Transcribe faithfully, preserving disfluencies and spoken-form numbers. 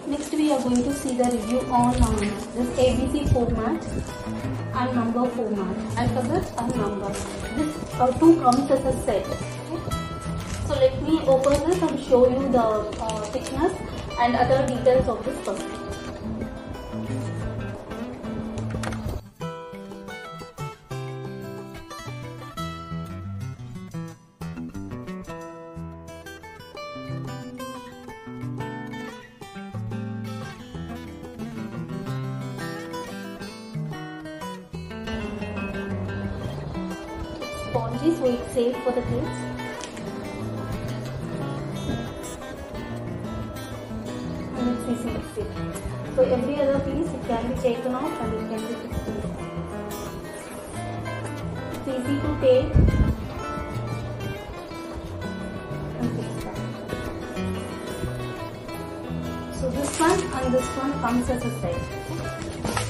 Next we are going to see the review on um, this A B C format and number format, alphabet and number. This uh, two comes as a set. Okay? So let me open this and show you the uh, thickness and other details of this puzzle. Spongy, so it's safe for the kids. And it's easy to fit. So every other piece it can be taken off and it can be fixed inside. It's easy to take and fix that. So this one and this one comes as a set. Okay?